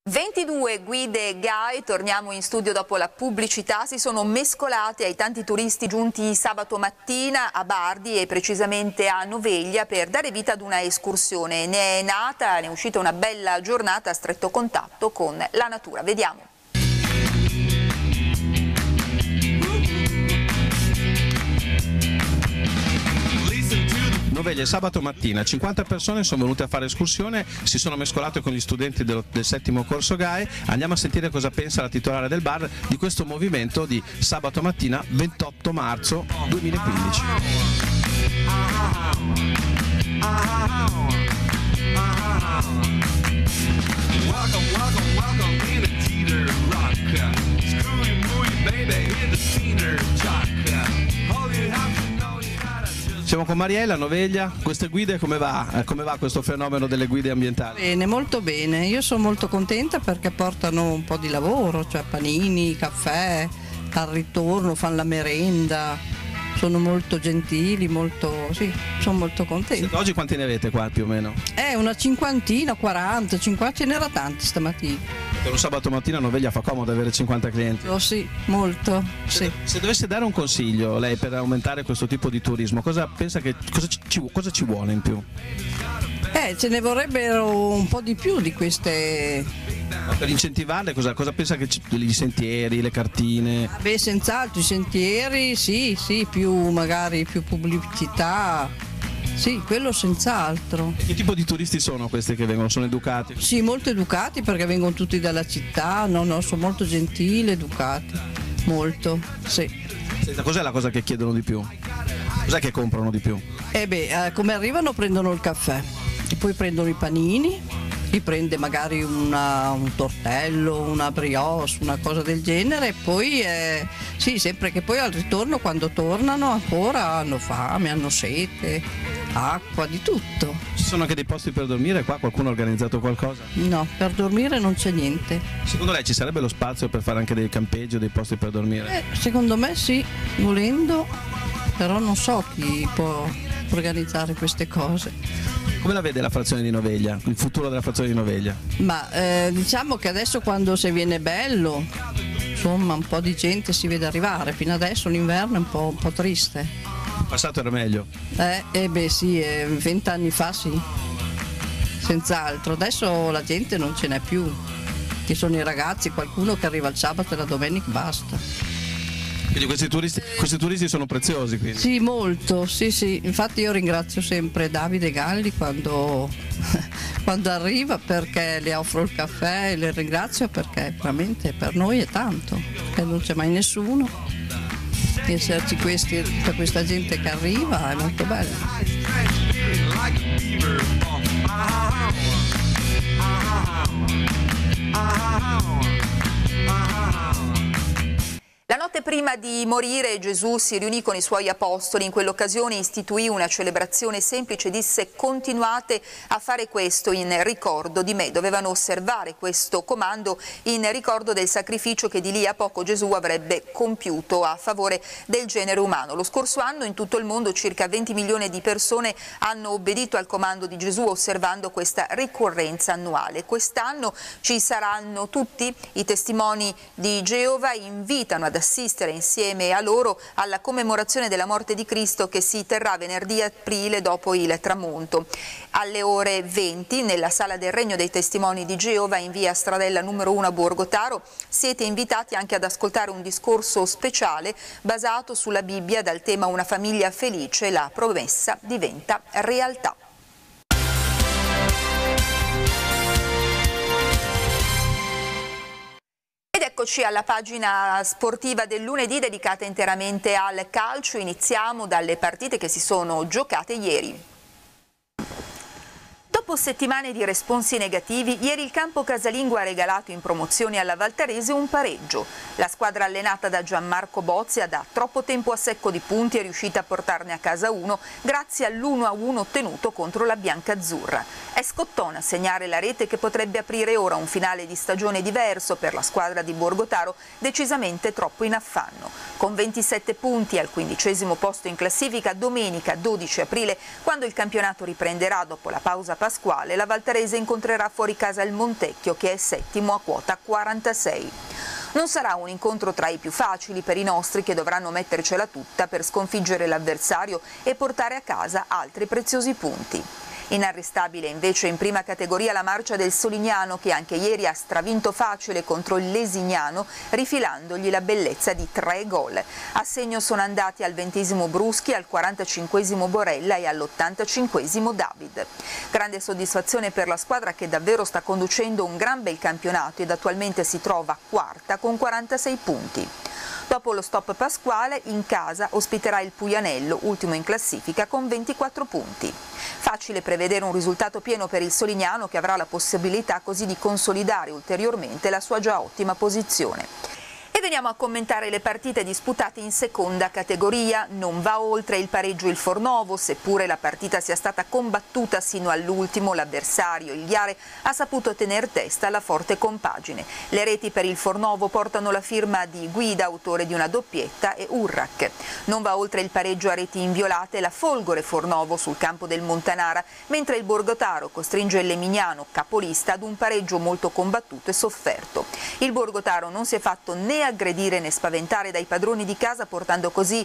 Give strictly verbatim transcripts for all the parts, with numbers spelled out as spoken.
ventidue guide gay, torniamo in studio dopo la pubblicità, si sono mescolate ai tanti turisti giunti sabato mattina a Bardi e precisamente a Noveglia per dare vita ad una escursione. Ne è nata, ne è uscita una bella giornata a stretto contatto con la natura. Vediamo. Noveglia, sabato mattina, cinquanta persone sono venute a fare escursione, si sono mescolate con gli studenti del, del settimo corso G A E. Andiamo a sentire cosa pensa la titolare del bar di questo movimento di sabato mattina ventotto marzo duemilaquindici. Siamo con Mariella, Noveglia. Queste guide, come va? Come va questo fenomeno delle guide ambientali? Bene, molto bene. Io sono molto contenta perché portano un po' di lavoro, cioè panini, caffè, al ritorno fanno la merenda, sono molto gentili, molto, sì, sono molto contenta. Oggi quanti ne avete qua più o meno? Eh, una cinquantina, quaranta, cinquanta, ce n'era tanti stamattina. Per un sabato mattina a Noveglia fa comodo avere cinquanta clienti? Oh sì, molto, sì. Se dovesse dare un consiglio lei per aumentare questo tipo di turismo, cosa pensa che cosa ci, cosa ci vuole in più? Eh, ce ne vorrebbero un po' di più di queste. Ma per incentivarle cosa, cosa pensa che ci, i sentieri, le cartine? Beh, senz'altro i sentieri, sì, sì, più magari più pubblicità. Sì, quello senz'altro. Che tipo di turisti sono questi che vengono? Sono educati? Sì, molto educati perché vengono tutti dalla città, no, no, sono molto gentili, educati, molto, sì. Senta, cos'è la cosa che chiedono di più? Cos'è che comprano di più? Eh beh, eh, come arrivano prendono il caffè, e poi prendono i panini, li prende magari una, un tortello, una brioche, una cosa del genere e poi, eh, sì, sempre che poi al ritorno quando tornano ancora hanno fame, hanno sete. Acqua, di tutto. Ci sono anche dei posti per dormire qua? Qualcuno ha organizzato qualcosa? No, per dormire non c'è niente. Secondo lei ci sarebbe lo spazio per fare anche dei campeggi o dei posti per dormire? Eh, secondo me sì, volendo, però non so chi può organizzare queste cose. Come la vede la frazione di Noveglia, il futuro della frazione di Noveglia? Ma eh, diciamo che adesso quando si viene bello, insomma un po' di gente si vede arrivare, fino adesso l'inverno è un po', un po' triste. Il passato era meglio? Eh, eh beh sì, vent'anni fa sì, senz'altro. Adesso la gente non ce n'è più, ci sono i ragazzi, qualcuno che arriva il sabato e la domenica basta. Quindi questi turisti, questi turisti sono preziosi quindi? Sì, molto, sì sì, infatti io ringrazio sempre Davide Galli quando, quando arriva perché le offro il caffè e le ringrazio perché veramente per noi è tanto, perché non c'è mai nessuno. Esserci questi, per questa gente che arriva è molto bello. La notte prima di morire Gesù si riunì con i suoi apostoli, in quell'occasione istituì una celebrazione semplice, disse: continuate a fare questo in ricordo di me. Dovevano osservare questo comando in ricordo del sacrificio che di lì a poco Gesù avrebbe compiuto a favore del genere umano. Lo scorso anno in tutto il mondo circa venti milioni di persone hanno obbedito al comando di Gesù osservando questa ricorrenza annuale. Quest'anno ci saranno tutti. I testimoni di Geova invitano ad assistere insieme a loro alla commemorazione della morte di Cristo che si terrà venerdì aprile dopo il tramonto. Alle ore venti nella sala del Regno dei Testimoni di Geova in via Stradella numero uno a Borgotaro siete invitati anche ad ascoltare un discorso speciale basato sulla Bibbia dal tema Una famiglia felice, la promessa diventa realtà. Ed eccoci alla pagina sportiva del lunedì dedicata interamente al calcio. Iniziamo dalle partite che si sono giocate ieri. Dopo settimane di responsi negativi, ieri il campo casalingo ha regalato in promozione alla Valtarese un pareggio. La squadra allenata da Gianmarco Bozia da troppo tempo a secco di punti è riuscita a portarne a casa uno grazie all'uno a uno ottenuto contro la biancazzurra. È Scottone a segnare la rete che potrebbe aprire ora un finale di stagione diverso per la squadra di Borgotaro, decisamente troppo in affanno. Con ventisette punti al quindicesimo posto in classifica, domenica dodici aprile, quando il campionato riprenderà dopo la pausa pasquale, Pasquale la Valtarese incontrerà fuori casa il Montecchio, che è settimo a quota quarantasei. Non sarà un incontro tra i più facili per i nostri, che dovranno mettercela tutta per sconfiggere l'avversario e portare a casa altri preziosi punti. Inarrestabile invece in prima categoria la marcia del Solignano, che anche ieri ha stravinto facile contro il Lesignano, rifilandogli la bellezza di tre gol. A segno sono andati al ventesimo Bruschi, al quarantacinquesimo Borella e all'ottantacinquesimo David. Grande soddisfazione per la squadra, che davvero sta conducendo un gran bel campionato ed attualmente si trova quarta con quarantasei punti. Dopo lo stop pasquale, in casa ospiterà il Puglianello, ultimo in classifica con ventiquattro punti. Facile prevedere un risultato pieno per il Solignano, che avrà la possibilità così di consolidare ulteriormente la sua già ottima posizione. E veniamo a commentare le partite disputate in seconda categoria. Non va oltre il pareggio il Fornovo, seppure la partita sia stata combattuta sino all'ultimo, l'avversario, il Ghiare, ha saputo tener testa alla forte compagine. Le reti per il Fornovo portano la firma di Guida, autore di una doppietta, e Urrac. Non va oltre il pareggio a reti inviolate la Folgore Fornovo sul campo del Montanara, mentre il Borgotaro costringe il Lemignano, capolista, ad un pareggio molto combattuto e sofferto. Il Borgotaro non si è fatto né aggredire né spaventare dai padroni di casa, portando così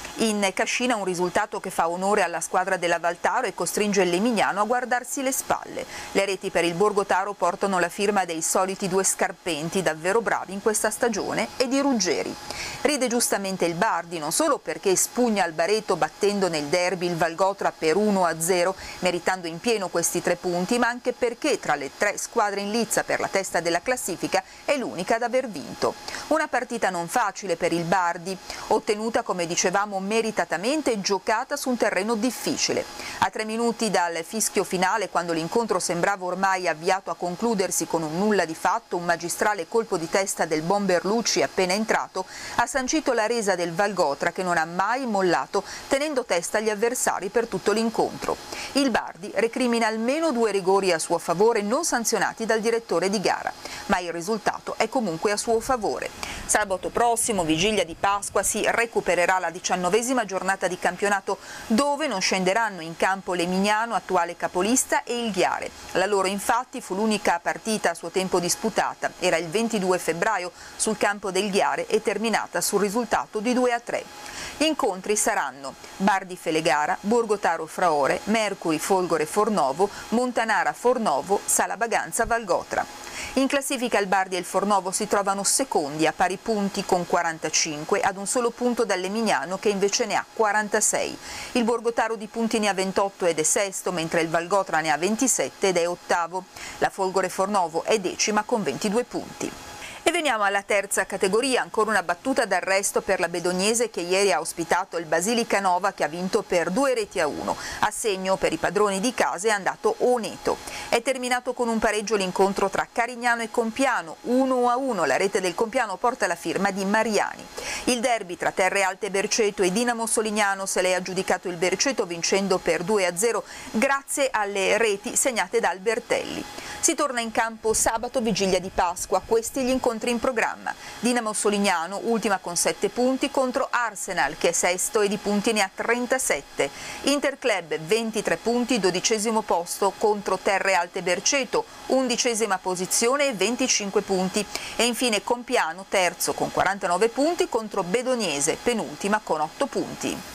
in cascina un risultato che fa onore alla squadra della Valtaro e costringe il Lemignano a guardarsi le spalle. Le reti per il Borgotaro portano la firma dei soliti due Scarpenti, davvero bravi in questa stagione, e di Ruggeri. Ride giustamente il Bardi, non solo perché spugna al Bareto battendo nel derby il Valgotra per uno a zero, meritando in pieno questi tre punti, ma anche perché tra le tre squadre in lizza per la testa della classifica è l'unica ad aver vinto. Una partita non facile per il Bardi, ottenuta, come dicevamo, meritatamente e giocata su un terreno difficile. A tre minuti dal fischio finale, quando l'incontro sembrava ormai avviato a concludersi con un nulla di fatto, un magistrale colpo di testa del Bomberlucci appena entrato ha sancito la resa del Valgotra, che non ha mai mollato, tenendo testa agli avversari per tutto l'incontro. Il Bardi recrimina almeno due rigori a suo favore non sanzionati dal direttore di gara, ma il risultato è comunque a suo favore. Sabato prossimo, vigilia di Pasqua, si recupererà la diciannovesima giornata di campionato, dove non scenderanno in campo Lemignano, attuale capolista, e il Ghiare. La loro infatti fu l'unica partita a suo tempo disputata, era il ventidue febbraio sul campo del Ghiare e terminata sul risultato di due a tre. Gli incontri saranno Bardi Felegara, Borgotaro Fraore, Mercuri Folgore Fornovo, Montanara Fornovo, Sala Baganza Valgotra. In classifica il Bardi e il Fornovo si trovano secondi a pari punti con quarantacinque, ad un solo punto dal Lemignano, che invece ne ha quarantasei. Il Borgotaro di punti ne ha ventotto ed è sesto, mentre il Valgotra ne ha ventisette ed è ottavo. La Folgore Fornovo è decima con ventidue punti. E veniamo alla terza categoria, ancora una battuta d'arresto per la Bedognese, che ieri ha ospitato il Basilica Nova, che ha vinto per due reti a uno. A segno per i padroni di casa è andato Oneto. È terminato con un pareggio l'incontro tra Carignano e Compiano, uno a uno. La rete del Compiano porta la firma di Mariani. Il derby tra Terre Alte Berceto e Dinamo Solignano se l'è aggiudicato il Berceto, vincendo per due a zero grazie alle reti segnate da Albertelli. Si torna in campo sabato, vigilia di Pasqua, questi gli incontri in programma. Dinamo Solignano, ultima con sette punti, contro Arsenal, che è sesto e di punti ne ha trentasette. Interclub, ventitré punti, dodicesimo posto, contro Terre Alte Berceto, undicesima posizione e venticinque punti. E infine Compiano, terzo con quarantanove punti, contro Bedognese, penultima con otto punti.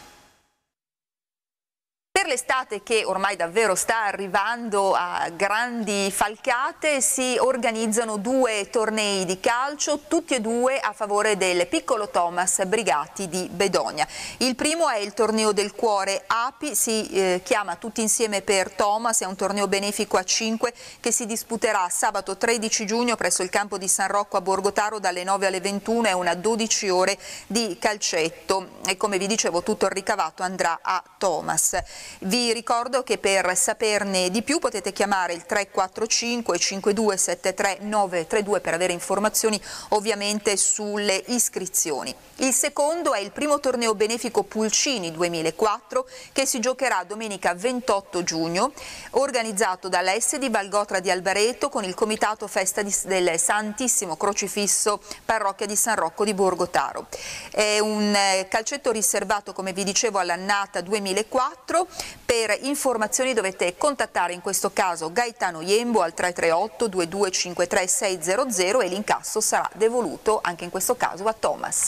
Per l'estate, che ormai davvero sta arrivando a grandi falcate, si organizzano due tornei di calcio, tutti e due a favore del Piccolo Thomas Brigati di Bedonia. Il primo è il torneo del cuore A P I, si eh, chiama Tutti insieme per Thomas, è un torneo benefico a cinque che si disputerà sabato tredici giugno presso il campo di San Rocco a Borgotaro dalle nove alle ventuno, è una dodici ore di calcetto e, come vi dicevo, tutto il ricavato andrà a Thomas. Vi ricordo che per saperne di più potete chiamare il tre quattro cinque cinque due sette tre nove tre due per avere informazioni ovviamente sulle iscrizioni. Il secondo è il primo torneo benefico Pulcini duemilaquattro che si giocherà domenica ventotto giugno, organizzato dalla S di Valgotra di Albareto con il comitato festa di, del Santissimo Crocifisso parrocchia di San Rocco di Borgotaro. È un calcetto riservato, come vi dicevo, all'annata duemilaquattro. Per informazioni dovete contattare in questo caso Gaetano Iembo al tre tre otto due due cinque tre sei zero zero e l'incasso sarà devoluto anche in questo caso a Thomas.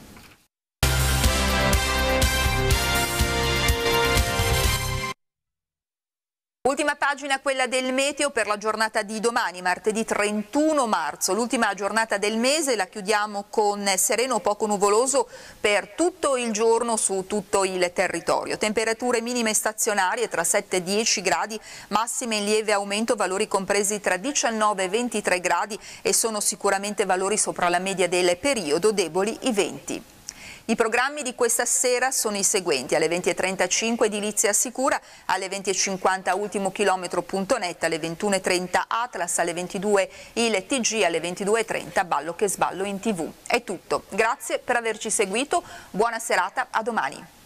Ultima pagina, quella del meteo per la giornata di domani, martedì trentuno marzo. L'ultima giornata del mese la chiudiamo con sereno o poco nuvoloso per tutto il giorno su tutto il territorio. Temperature minime stazionarie tra sette e dieci gradi, massime in lieve aumento, valori compresi tra diciannove e ventitré gradi e sono sicuramente valori sopra la media del periodo, deboli i venti. I programmi di questa sera sono i seguenti: alle venti e trentacinque Edilizia Sicura, alle venti e cinquanta Ultimo Chilometro punto net, alle ventuno e trenta Atlas, alle ventidue il T G, alle ventidue e trenta Ballo che sballo in tv. È tutto, grazie per averci seguito, buona serata, a domani.